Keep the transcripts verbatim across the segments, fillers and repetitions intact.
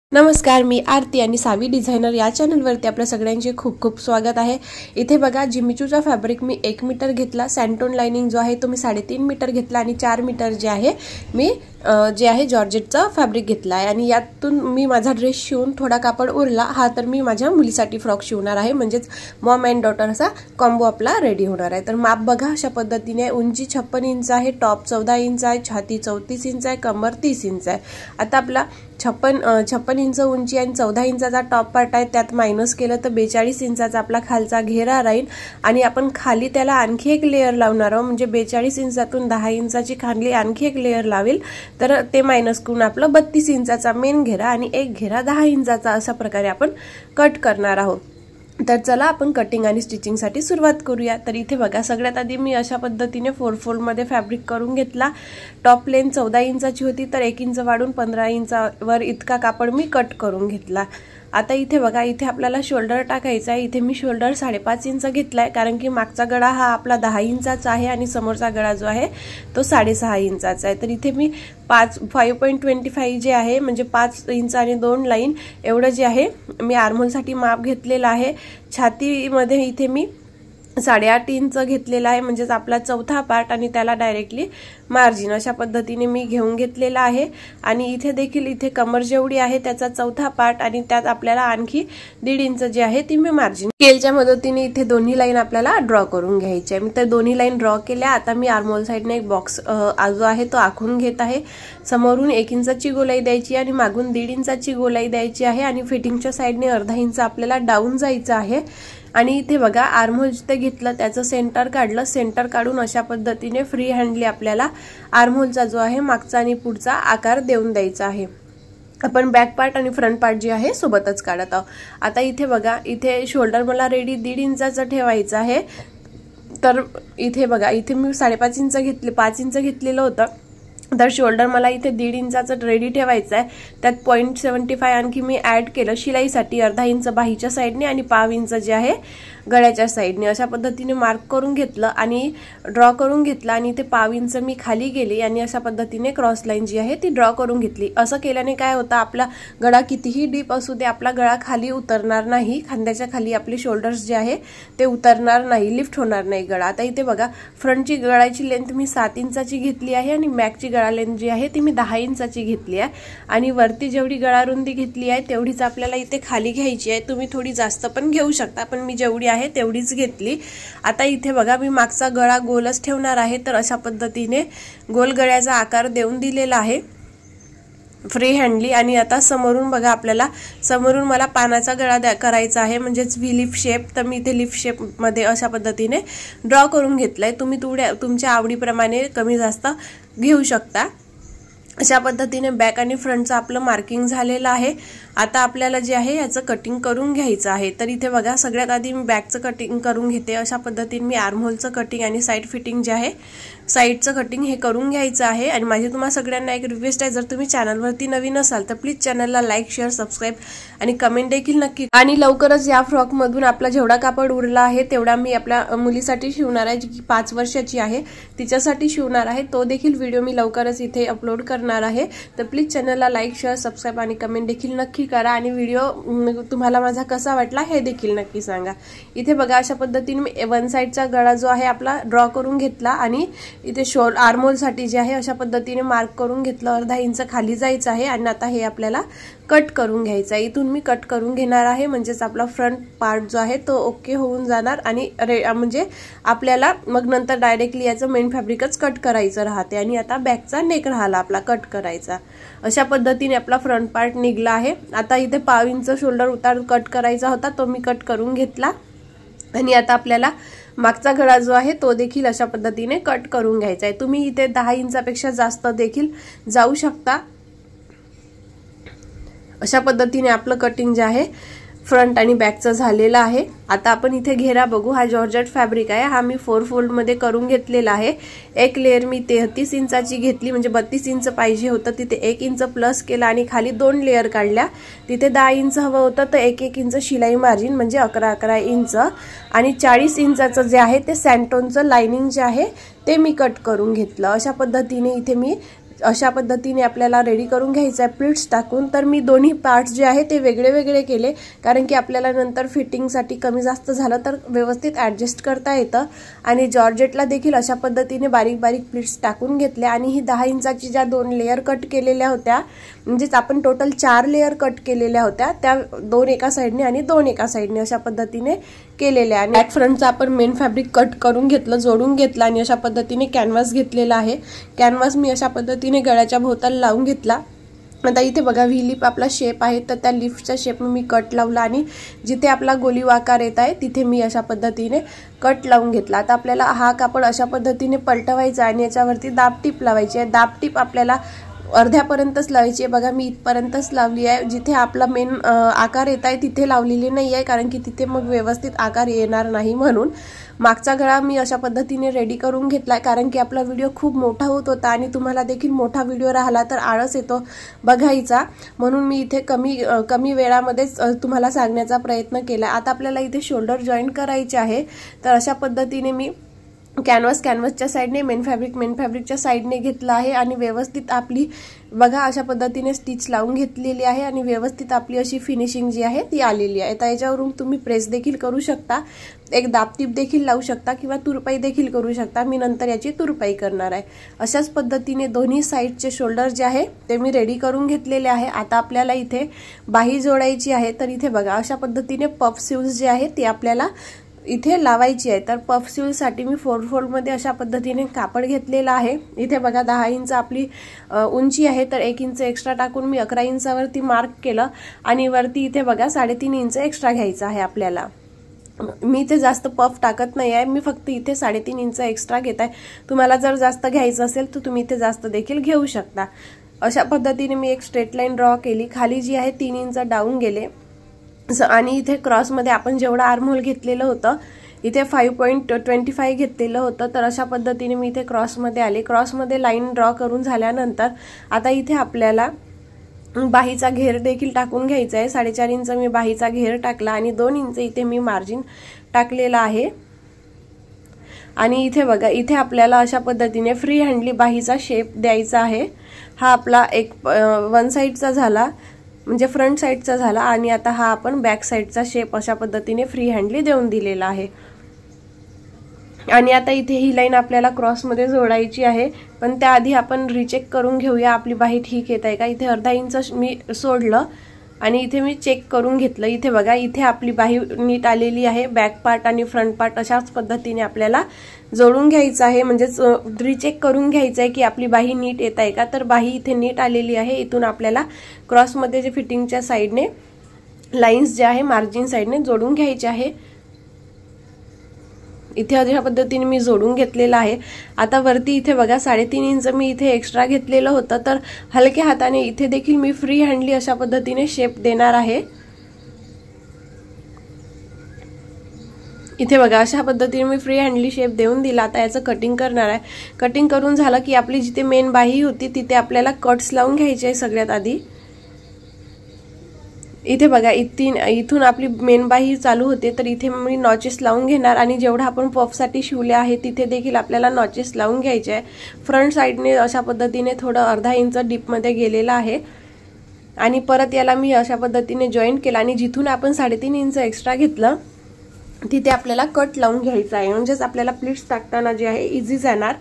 नमस्कार, मी आरती आणि सावी डिझायनर या चॅनलवरती आपल्या सगळ्यांचे खूप खूप स्वागत आहे। इथे बघा, जिमीचूचा फॅब्रिक मी एक मीटर घेतला, सॅन्टोन लाइनिंग जो आहे तो मी साडेतीन मीटर घेतला आणि चार मीटर जे आहे मी जे आहे जॉर्जेटचा फॅब्रिक घेतला आहे आणि यातून मी माझा ड्रेस शिवून थोडा कापड उरला हा तर मी माझ्या मुलीसाठी फ्रॉक शिवणार आहे, म्हणजेच मॉम अँड डॉटर असा कॉम्बो आपला रेडी होणार आहे। तर माप बघा अशा पद्धतीने, उंची छप्पन इंच आहे, टॉप चौदा इंच आहे, छाती चौतीस इंच आहे, कमर तीस इंच आहे। आता आपला छप्पन छप्पन इंच उंची आणि चौदा इंचाचा टॉप पार्ट आहे, त्यात मायनस केलं तर बेचाळीस इंचाचा आपला खालचा घेरा राहील आणि आपण खाली त्याला आणखी एक लेयर लावणार आहोत, म्हणजे बेचाळीस इंचातून दहा इंचाची खाली आणखी एक लेयर लावेल तर ते मायनस करून आपला बत्तीस इंचाचा मेन घेरा आणि एक घेरा दहा इंचाचा अशा प्रकारे आपण कट करणार आहोत। तर चला आपण कटिंग आणि स्टिचिंग साठी सुरुवात करूया। तर इथे बघा, सगळ्यात आधी मी अशा पद्धतीने फोर फोल्ड मध्ये फॅब्रिक करून घेतला। टॉप लेंथ चौदा इंचाची होती तर एक इंच वाढून पंधरा इंचावर इतका कापड मी कट करून घेतला। आता इथे बघा, इथे आपल्याला शोल्डर टाकायचा आहे। इथे मी शोल्डर साडेपाच इंच घेतलाय, कारण की मागचा गळा हा आपला दहा इंचाचा आहे आणि समोरचा गळा जो आहे तो साडेसहा इंचाचा आहे। तर इथे मी पाच फाईव्ह पॉईंट ट्वेंटी फाईव्ह जे आहे, म्हणजे पाच इंच आणि दोन लाईन एवढं जे आहे मी आर्महोलसाठी माप घेतलेलं आहे। छातीमध्ये इथे मी साडेआठ इंच घेतलेला आहे, म्हणजेच आपला चौथा पार्ट आणि त्याला डायरेक्टली मार्जिन अशा पद्धतीने मी घेऊन घेतलेला आहे। आणि इथे देखील इथे कमर जेवढी आहे त्याचा चौथा पार्ट आणि त्यात आपल्याला आणखी दीड इंच जे आहे ती मी मार्जिन स्केलच्या मदतीने इथे दोन्ही लाईन आपल्याला ड्रॉ करून घ्यायची आहे। मी तर दोन्ही लाईन ड्रॉ केल्या। आता मी आर्महोल साइडने एक बॉक्स जो आहे तो आखून घेत आहे। समोरून एक इंचाची गोलाई द्यायची आणि मागून दीड इंचाची गोलाई द्यायची आहे आणि फिटिंगच्या साइडने अर्धा इंच आपल्याला डाऊन जायचं आहे। आणि इथे बघा, आर्महोल जिथे घेतलं त्याचं सेंटर काढलं, सेंटर काढून अशा पद्धतीने फ्री हँडली आपल्याला आर्महोलचा जो आहे मागचा आणि पुढचा आकार देऊन द्यायचा आहे। आपण बॅक पार्ट आणि फ्रंट पार्ट जे आहे सोबतच काढत आहोत। आता इथे बघा, इथे शोल्डर मला रेडी दीड इंचाचं ठेवायचं आहे। तर इथे बघा, इथे मी साडेपाच इंच घेतले पाच इंच घेतलेलं होतं, तर शोल्डर मला इथे दीड इंचाचं रेडी ठेवायचं आहे। त्यात पॉईंट सेवन्टी फाय आणखी मी ऍड केलं शिलाईसाठी, अर्धा इंच बाहीच्या साईडने आणि पाव इंच जे आहे गळ्याच्या साईडने अशा पद्धतीने मार्क करून घेतलं आणि ड्रॉ करून घेतला आणि इथे पाव इंच मी खाली गेले आणि अशा पद्धतीने क्रॉस लाईन जी आहे ती ड्रॉ करून घेतली। असं केल्याने काय होतं, आपला गळा कितीही डीप असू दे आपला गळा खाली उतरणार नाही, खांद्याच्या खाली आपले शोल्डर्स जे आहे ते उतरणार नाही, लिफ्ट होणार नाही गळा। आता इथे बघा, फ्रंटची गळ्याची लेंथ मी सात इंचाची घेतली आहे आणि बॅकची गळा लेंथ जी आहे ती मी दहा इंचाची घेतली आहे आणि वरती जेवढी गळा रुंदी घेतली आहे तेवढीच आपल्याला इथे खाली घ्यायची आहे। तुम्ही थोडी जास्त पण घेऊ शकता, पण मी जेवढी आहे तेवढीच घेतली। आता इथे बघा, मी मागचा गळा गोलच ठेवणार आहे, तर अशा पद्धतीने गोल गळ्याचा आकार देऊन दिलेला आहे फ्री हँडली। आणि आता समोरून बघा, आपल्याला समोरून मला पानाचा गळा द्या करायचा आहे, म्हणजेच व्ही लिफ शेप, तर मी इथे लिफ शेप मध्ये अशा पद्धतीने ड्रॉ करून घेतलाय। तुम्ही तुमच्या तुमच्या आवडीप्रमाणे कमी जास्त घेऊ शकता। अशा पद्धतीने बॅक आणि फ्रंटचं आपलं मार्किंग झालेलं आहे। आता आपल्याला जे आहे याचं कटिंग करून घ्यायचं आहे। तर इथे बघा, सगळ्यात आधी मी बॅकचं कटिंग करून घेते। अशा पद्धतीने मी आर्महोलचं कटिंग आणि साईड फिटिंग जे आहे साईडचं कटिंग हे करून घ्यायचं आहे। आणि माझी तुम्हाला सगळ्यांना एक रिक्वेस्ट आहे, जर तुम्ही चॅनलवरती नवीन असाल तर प्लीज चॅनलला लाईक शेअर सबस्क्राईब आणि कमेंट देखील नक्की। आणि लवकरच या फ्रॉक मधून आपला जेवढा कापड उरला आहे तेवढा मी आपल्या मुलीसाठी शिवणार आहे, जी की पाच वर्षाची आहे, तिच्यासाठी शिवणार आहे। तो देखील व्हिडिओ मी लवकरच इथे अपलोड करणार आहे। तर प्लीज चॅनलला लाईक शेअर सबस्क्राईब आणि कमेंट देखील नक्की करा आणि व्हिडिओ तुम्हाला माझा कसा वाटला हे देखील नक्की सांगा। इथे बघा, अशा पद्धतीने मी वन साइडचा गळा जो आहे आपला ड्रॉ करून घेतला आणि इथे शोल आर्महोल साठी जे आहे अशा पद्धतीने मार्क करून घेतलं, अर्धा इंच खाली जायचं आहे आणि आता हे आपल्याला कट करून घ्यायचं आहे। इथून मी कट करून घेणार आहे, म्हणजेच आपला फ्रंट पार्ट जो आहे तो ओके होऊन जाणार आणि म्हणजे आपल्याला मग नंतर डायरेक्टली याचं मेन फॅब्रिकच कट करायचं राहते आणि आता बॅकचा नेक राहिला आपला कट करायचा। अशा पद्धतीने आपला फ्रंट पार्ट निघला आहे। आता इथे पाव इंच शोल्डर उतार कट करायचा होता, तो मी कट करून घेतला आणि आता आपल्याला मागचा गळा जो आहे तो देखील अशा पद्धतीने कट करून घ्यायचा आहे। तुम्ही इथे दहा इंचापेक्षा जास्त देखील जाऊ शकता। अशा पद्धतीने आपलं कटिंग जे आहे फ्रंट आणि बॅकचं झालेलं आहे। आता आपण इथे घेरा बघू। हा जॉर्जेट फॅब्रिक आहे, हा मी फोर फोल्ड मध्ये करून घेतलेला आहे। एक लेयर मी तेहतीस इंचाची घेतली, म्हणजे बत्तीस इंच पाहिजे होतं, तिथे एक इंच प्लस केला आणि खाली दोन लेयर काढल्या। तिथे दहा इंच हवं होतं तर एक एक इंच शिलाई मार्जिन म्हणजे अकरा अकरा इंच आणि चाळीस इंचाचं जे आहे ते सॅन्टोनचं लाइनिंग जे आहे ते मी कट करून घेतलं। अशा पद्धतीने इथे मी अशा पद्धतीने आपल्याला रेडी करून घ्यायचं आहे प्लीट्स टाकून। तर मी दोन्ही पार्ट्स जे आहे ते वेगळे वेगळे केले, कारण की आपल्याला नंतर फिटिंगसाठी कमी जास्त झालं तर व्यवस्थित ॲडजस्ट करता येतं। आणि जॉर्जेटला देखील अशा पद्धतीने बारीक बारीक प्लीट्स टाकून घेतले आणि ही दहा इंचाची ज्या दोन लेयर कट केलेल्या होत्या, म्हणजेच आपण टोटल चार लेयर कट केलेल्या होत्या, त्या दोन एका साईडने आणि दोन एका साईडने अशा पद्धतीने केलेल्या। आणि बॅक फ्रंटचं आपण मेन फॅब्रिक कट करून घेतलं, जोडून घेतलं आणि अशा पद्धतीने कॅनव्हास घेतलेला आहे। कॅनव्हास मी अशा पद्धतीने गळ्याच्या भोवताला लावून घेतला। आता इथे बघा व्ही लिप आपला शेप आहे, तर त्या लिपच्या शेप मी कट लावला आणि जिथे आपला गोलीव आकार येत आहे तिथे मी अशा पद्धतीने कट लावून घेतला। आता आपल्याला हा कापड अशा पद्धतीने पलटवायचा आणि याच्यावरती दाब टीप लावायची आहे। दाब टीप आपल्याला अर्ध्यापर्यंतच लावायची आहे, बघा मी इथपर्यंतच लावली आहे। जिथे आपला मेन आकार येत आहे तिथे लावलेली नाही आहे, कारण की तिथे मग व्यवस्थित आकार येणार नाही म्हणून। मागचा गळा मी अशा पद्धतीने रेडी करून घेतलाय, कारण की आपला व्हिडिओ खूप मोठा होत होता आणि तुम्हाला देखील मोठा व्हिडिओ राहिला तर आळस येतो बघायचा, म्हणून मी इथे कमी कमी वेळामध्येच तुम्हाला सांगण्याचा प्रयत्न केला। आता आपल्याला इथे शोल्डर जॉईंट करायचे आहे, तर अशा पद्धतीने मी कॅनव्हास कॅनव्हासच्या साईडने मेन फॅब्रिक मेन फॅब्रिकच्या साईडने घेतलं आहे आणि व्यवस्थित आपली बघा अशा पद्धतीने स्टिच लावून घेतलेली आहे आणि व्यवस्थित आपली अशी फिनिशिंग जी आहे ती आलेली आहे। त्याच्यावरून तुम्ही प्रेस देखील करू शकता, एक दाबटीप देखील लावू शकता किंवा तुरपाई देखील करू शकता। मी नंतर याची तुरपाई करणार आहे। अशाच पद्धतीने दोन्ही साईडचे शोल्डर जे आहे ते मी रेडी करून घेतलेले आहे। आता आपल्याला इथे बाही जोडायची आहे, तर इथे बघा अशा पद्धतीने पफ स्लीव्ज जे आहे ते आपल्याला इथे लावायची आहे। तर पफ स्लीव्ह साठी मी फोर फोल्ड मध्ये अशा पद्धतीने कापड घेतलेला आहे। इथे बघा दहा इंच आपली उंची आहे, तर एक इंच एक्स्ट्रा टाकून मी अकरा इंचावरती मार्क केलं आणि वरती इथे बघा साडेतीन इंच एक्स्ट्रा घ्यायचं आहे आपल्याला। मी इथे जास्त पफ टाकत नाही आहे, मी फक्त इथे साडेतीन इंच एक्स्ट्रा घेत आहे। तुम्हाला जर जास्त घ्यायचं असेल तर तुम्ही इथे जास्त देखील घेऊ शकता। अशा पद्धतीने मी एक स्ट्रेट लाईन ड्रॉ केली, खाली जी आहे तीन इंच डाऊन गेले आणि इथे क्रॉस मध्ये आपण जेवढा आर्महोल घेतलेलं होतं इथे फाईव्ह पॉईंट ट्वेंटी फाईव्ह घेतलेलं होतं, तर अशा पद्धतीने मी इथे क्रॉस मध्ये आले। क्रॉस मध्ये लाईन ड्रॉ करून झाल्यानंतर आता इथे आपल्याला बाहीचा घेर देखील टाकून घ्यायचा आहे। साडेचार इंच मी बाहीचा घेर टाकला आणि दोन इंच इथे मी मार्जिन टाकलेला आहे। आणि इथे बघा इथे आपल्याला अशा पद्धतीने फ्री हँडली बाहीचा शेप द्यायचा आहे। हा आपला एक वन साइडचा झाला, म्हणजे फ्रंट साइडचा झाला आणि आता हा आपण बॅक साइडचा शेप अशा पद्धतीने फ्री हँडली देऊन दिलेला आहे। आणि आता इथे ही लाईन आपल्याला क्रॉस मध्ये जोडायची आहे, पण त्याआधी आपण रिचेक करून घेऊया आपली बाही ठीक येत आहे का। इथे अर्धा इंच मी सोडलं आणि इथे मी चेक करून घेतलं। इथे बघा इथे आपली बाही नीट आलेली आहे, बॅक पार्ट आणि फ्रंट पार्ट अशाच पद्धतीने आपल्याला जोडून घ्यायचं आहे, म्हणजेच रिचेक करून घ्यायचं आहे की आपली बाही नीट येत आहे का। तर बाही इथे नीट आलेली आहे। इथून आपल्याला क्रॉस मध्ये जे फिटिंगच्या साइडने लाइन्स जे आहे मार्जिन साइडने जोडून घ्यायचे आहे। इथे अशा पद्धतीने मी जोडून घेतलेला आहे। आता वरती इथे बघा साडेतीन इंच मी इथे एक्स्ट्रा घेतलेलं होतं, तर हलक्या हाताने इथे देखील मी फ्री हँडली अशा पद्धतीने शेप देणार आहे। इथे बघा अशा पद्धतीने मी फ्री हँडली शेप देऊन दिला। आता याचं कटिंग करणार आहे। कटिंग करून झालं की आपली जिथे मेन बाही होती तिथे आपल्याला कट्स लावून घ्यायचे आहे सगळ्यात आधी। इथे बघा इथून इथून आपली मेन बाही चालू होते, तर इथे मी नॉचेस लावून घेणार आणि जेवढा आपण पफ साठी शिवले आहे तिथे देखील आपल्याला नॉचेस लावून घ्यायचे आहे। फ्रंट साइडने अशा पद्धतीने थोडं अर्धा इंच डीप मध्ये गेलेला आहे आणि परत याला मी अशा पद्धतीने जॉईंट केला आणि जिथून आपण साडेतीन इंच एक्स्ट्रा घेतलं तिथे आपल्याला कट लावून घ्यायचा आहे, म्हणजेच आपल्याला प्लीट्स टाकताना जे आहे इझी जाणार।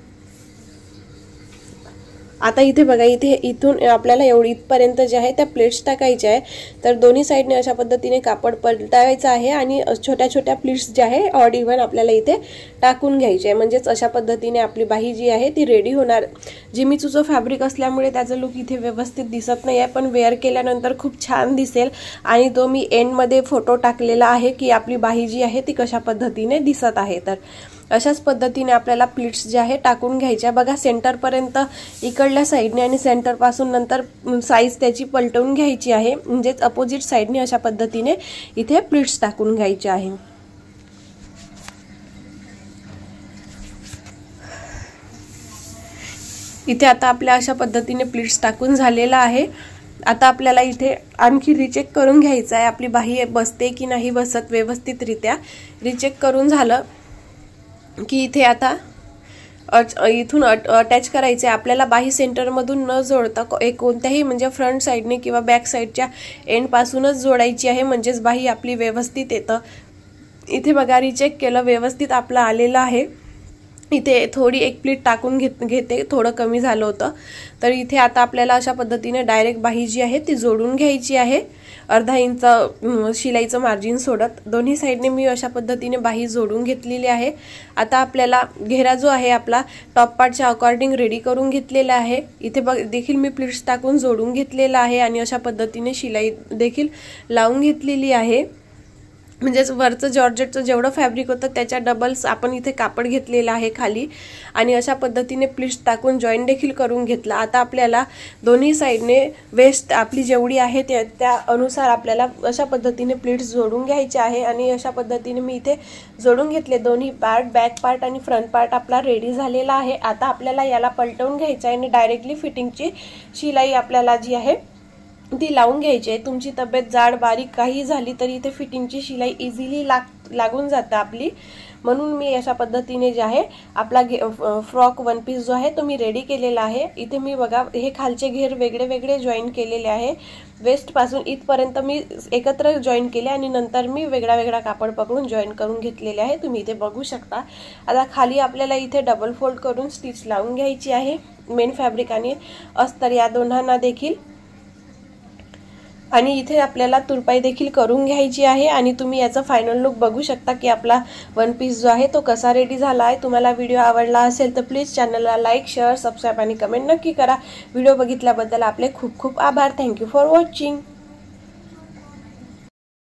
आता इथे बघा इथे इथून आपल्याला एवढी इथपर्यंत जे आहे त्या प्लेट्स टाकायच्या आहे, तर दोन्ही साइडने अशा पद्धतीने कापड पलटायचं आहे आणि छोट्या छोट्या प्लीट्स जे आहे ऑड इव्हन आपल्याला इथे टाकून घ्यायचे आहे, म्हणजेच अशा पद्धतीने आपली बाही जी आहे ती रेडी होणार। जिमीचूचं फॅब्रिक असल्यामुळे त्याचं लुक इथे व्यवस्थित दिसत नाही आहे, पण वेअर केल्यानंतर खूप छान दिसेल। आणि तो मी एंड मध्ये फोटो टाकलेला आहे की आपली बाही जी आहे ती कशा पद्धतीने दिसत आहे। तर अशाच पद्धतीने आपल्याला प्लीट्स जे आहे टाकून घ्यायच्या। बघा सेंटर पर्यंत इकडल्या साइडने आणि सेंटर पासून नंतर साइज त्याची पलटवून घ्यायची आहे, म्हणजेच अपोजिट साइडने अशा पद्धतीने इथे प्लीट्स टाकून घ्यायचे आहे। इथे आता आपल्या अशा पद्धतीने प्लीट्स टाकून झालेला आहे। आता आपल्याला इथे आणखी रिचेक करून घ्यायचं आहे आपली बाही बसते की नाही बसत व्यवस्थितरित्या। रिचेक करून झालं की इथे आता इथून अटॅच करायचे आपल्याला बाही सेंटरमधून न जोडता एक कोणत्याही म्हणजे फ्रंट साईडने किंवा बॅक साईडच्या एंडपासूनच जोडायची आहे, म्हणजेच बाही आपली व्यवस्थित येतं। इथे बघा रिचेक केलं, व्यवस्थित आपलं आलेलं आहे। इथे थोडी एक प्लीट टाकून घेत घेते थोडं कमी झालं होतं, तर इथे आता आपल्याला अशा पद्धतीने डायरेक्ट बाही जी आहे ती जोडून घ्यायची आहे। अर्धा इंच शिलाईचं मार्जिन सोडत दोन्ही साईडने मी अशा पद्धतीने बाही जोडून घेतलेली आहे। आता आपल्याला घेरा जो आहे आपला टॉप पार्टच्या अकॉर्डिंग रेडी करून घेतलेला आहे। इथे बघ देखील मी प्लीट्स टाकून जोडून घेतलेला आहे आणि अशा पद्धतीने शिलाई देखील लावून घेतलेली आहे। म्हणजेच वरचं जॉर्जेटचं जेवढं फॅब्रिक होतं त्याच्या डबल्स आपण इथे कापड घेतलेला आहे खाली आणि अशा पद्धतीने प्लीट्स टाकून जॉईन देखील करून घेतला। आता आपल्याला दोन्ही साईडने वेस्ट आपली जेवढी आहे त्या त्या अनुसार आपल्याला अशा पद्धतीने प्लीट्स जोडून घ्यायचे आहे आणि अशा पद्धतीने मी इथे जोडून घेतले। दोन्ही पार्ट बॅक पार्ट आणि फ्रंट पार्ट आपला रेडी झालेला आहे। आता आपल्याला याला पलटवून घ्यायचं आहे आणि डायरेक्टली फिटिंगची शिलाई आपल्याला जी आहे ती लावून घ्यायची आहे। तुमची तब्येत जाड बारीक काही झाली तरी इथे फिटिंगची शिलाई इझिली लाग लागून जाते आपली, म्हणून मी अशा पद्धतीने जे आहे आपला फ्रॉक वन पीस जो आहे तो मी रेडी केलेला आहे। इथे मी बघा हे खालचे घेर वेगळे वेगळे जॉईन केलेले आहे, वेस्ट पासून इथपर्यंत मी एकत्र जॉईन केले आणि नंतर मी वेगळा वेगळा कापड पकडून जॉईन करून घेतलेले आहे, तुम्ही इथे बघू शकता। आता खाली आपल्याला इथे डबल फोल्ड करून स्टिच लावून घ्यायची आहे मेन फॅब्रिक आणि अस्तर या दोन्हांना देखील, आणि इथे आपल्याला तुरपाई देखील करून घ्यायची आहे। आणि तुम्ही याचा फायनल लुक बघू शकता की आपला वन पीस जो आहे तो कसा रेडी झाला आहे। तुम्हाला व्हिडिओ आवडला असेल तर प्लीज चॅनलला लाईक शेअर सबस्क्राईब आणि कमेंट नक्की करा। व्हिडिओ बघितल्याबद्दल आपले खूप खूप आभार। Thank you for watching.